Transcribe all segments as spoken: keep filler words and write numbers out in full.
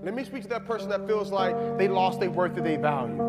Let me speak to that person that feels like they lost their worth or their value.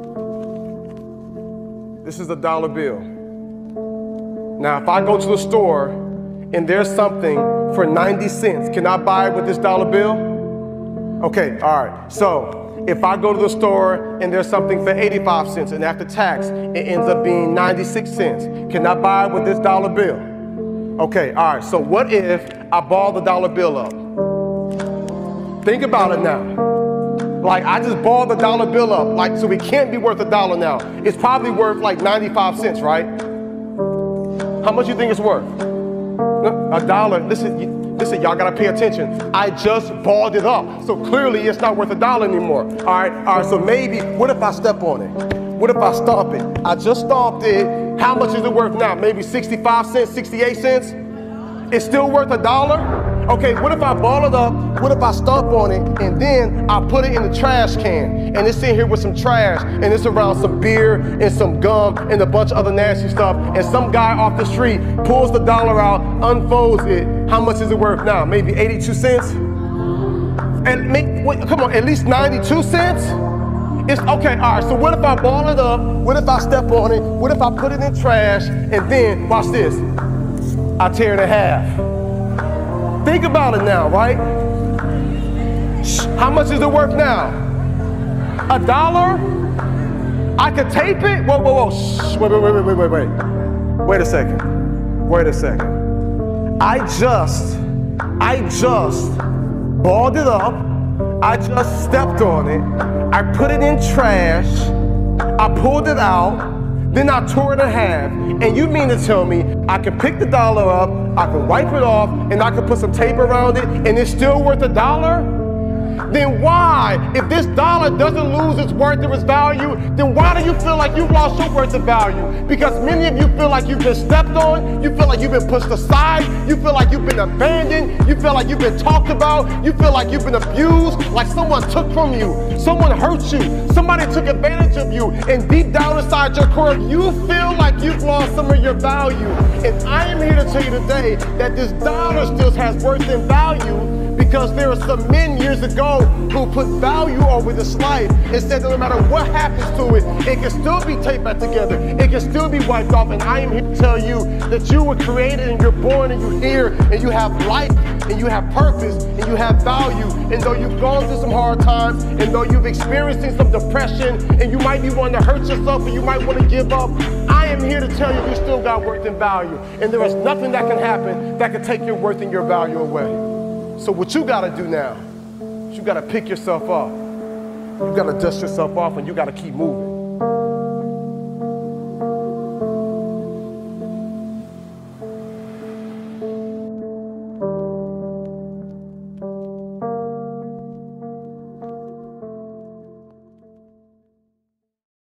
This is a dollar bill. Now, if I go to the store and there's something for ninety cents, can I buy it with this dollar bill? Okay, all right. So if I go to the store and there's something for eighty-five cents and after tax, it ends up being ninety-six cents, can I buy it with this dollar bill? Okay, all right. So what if I ball the dollar bill up? Think about it now. Like, I just balled the dollar bill up, like, so it can't be worth a dollar now. It's probably worth like ninety-five cents, right? How much you think it's worth? A dollar. Listen, you, listen, y'all gotta pay attention. I just balled it up, so clearly it's not worth a dollar anymore. All right, all right. So maybe, what if I step on it? What if I stomp it? I just stomped it. How much is it worth now? Maybe sixty-five cents, sixty-eight cents? It's still worth a dollar? Okay, what if I ball it up, what if I stomp on it, and then I put it in the trash can, and it's in here with some trash, and it's around some beer, and some gum, and a bunch of other nasty stuff, and some guy off the street pulls the dollar out, unfolds it, how much is it worth now? Maybe eighty-two cents? And make, wait, come on, at least ninety-two cents? It's okay, all right, so what if I ball it up, what if I step on it, what if I put it in trash, and then, watch this, I tear it in half. Think about it now, right? How much is it worth now? A dollar? I could tape it? Whoa, whoa, whoa, shh, wait, wait, wait, wait, wait, wait. Wait a second, wait a second. I just, I just balled it up, I just stepped on it, I put it in trash, I pulled it out, then I tore it in half, and you mean to tell me I can pick the dollar up, I can wipe it off, and I can put some tape around it, and it's still worth a dollar? Then why, if this dollar doesn't lose its worth or its value, then why do you feel like you've lost your worth and value? Because many of you feel like you've been stepped on, you feel like you've been pushed aside, you feel like you've been abandoned, you feel like you've been talked about, you feel like you've been abused, like someone took from you, someone hurt you, somebody took advantage of you, and deep down inside your core, you feel like you've lost some of your value. And I am here to tell you today that this dollar still has worth and value, because there are some men years ago who put value over this life and said that no matter what happens to it, it can still be taped back together, it can still be wiped off. And I am here to tell you that you were created and you're born and you're here and you have life and you have purpose and you have value. And though you've gone through some hard times and though you've experienced some depression and you might be wanting to hurt yourself and you might want to give up, I am here to tell you you still got worth and value. And there is nothing that can happen that can take your worth and your value away. So what you gotta do now, you gotta pick yourself up. You gotta dust yourself off and you gotta keep moving.